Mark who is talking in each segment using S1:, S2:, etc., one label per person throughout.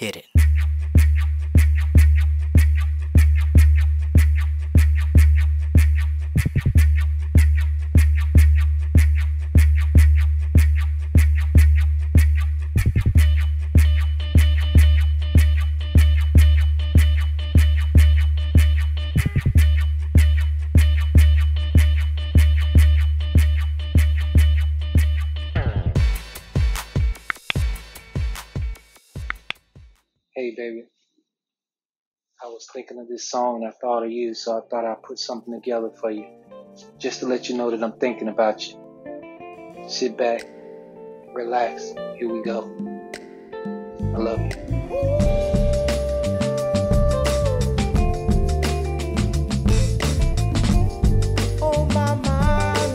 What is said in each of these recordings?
S1: Hit it.
S2: Hey baby, I was thinking of this song and I thought of you, so I thought I'd put something together for you, just to let you know that I'm thinking about you. Sit back, relax, here we go. I love you.
S3: Oh my mind,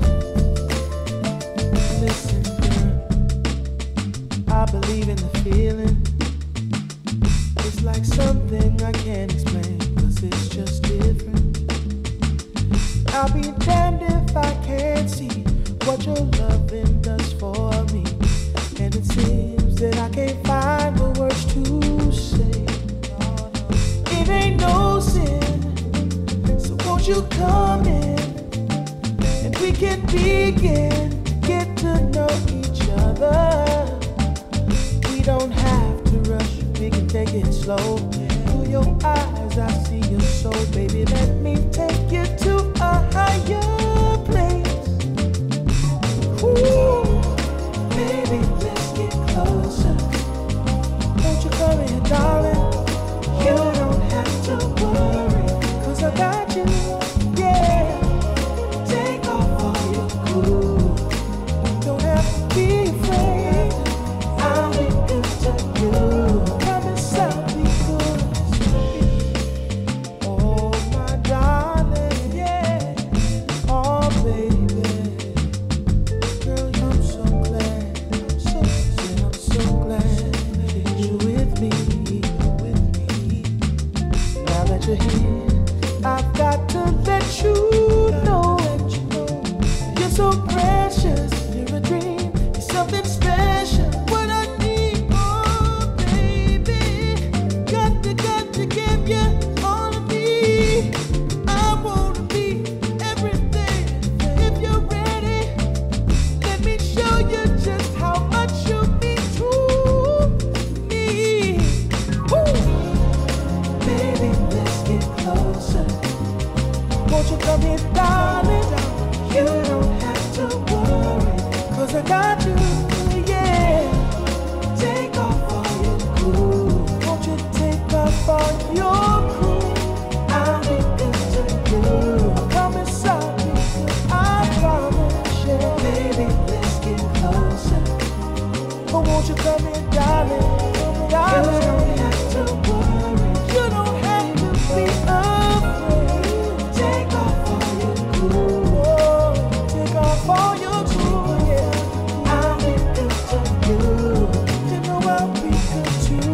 S3: listen girl, I believe in the feeling. It's like something I can't explain, 'cause it's just different. I'll be damned if I can't see what your loving does for me. And it seems that I can't find the words to say. It ain't no sin, so won't you come in and we can begin to get to know each other. We don't have to rush, we can take it slow. Through your eyes I see your soul. Baby, let me take you to a higher place. Ooh, baby, let's get closer. Won't you come here, darling? You don't have to worry, 'cause I got you, yeah. Take off all your clothes. Don't have to be afraid. I'll be good to you. Promise I'll be good. Oh my darling, yeah. Oh baby, girl, I'm so glad. I'm so glad that you're with me. Now that you're here, I've got to let you know. You're so precious. You're a dream. You're something special. What I need, oh baby, got to give you all of me. I wanna be everything. If you're ready, let me show you just how much you mean to me. Woo! Baby, let's get closer. Won't you come here, darling? You don't have to worry, 'cause I got you, yeah. Take off all your clothes. Won't you take off all your clothes? I'll be good to you. I promise I'll be good. I promise, yeah. Baby, let's get closer. But won't you come here, darling? Darling, you don't have to worry. You don't have to be afraid. Take off all your clothes. Take off all your clothes, yeah. I'll be good to you. You know I'll be good too.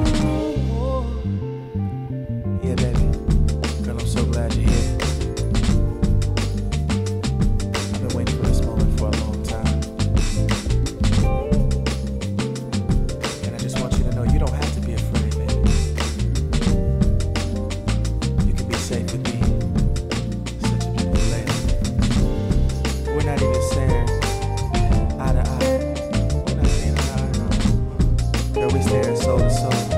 S3: Yeah, baby. Girl, I'm so glad you're here. I've been waiting for this moment for a long time. And I just want you to know you don't have to be afraid, baby. You can be safe with me. Such a beautiful lady. We're not even staring eye to eye. We're not seeing eye to eye. Girl, we staring soul to soul.